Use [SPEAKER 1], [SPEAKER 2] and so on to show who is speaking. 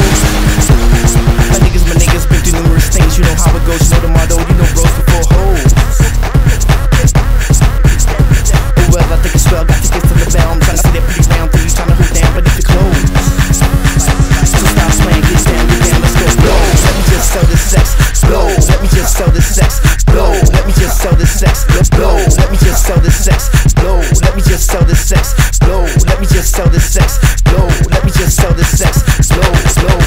[SPEAKER 1] My niggas been through numerous things. You know how it goes, you know the motto, you know bros before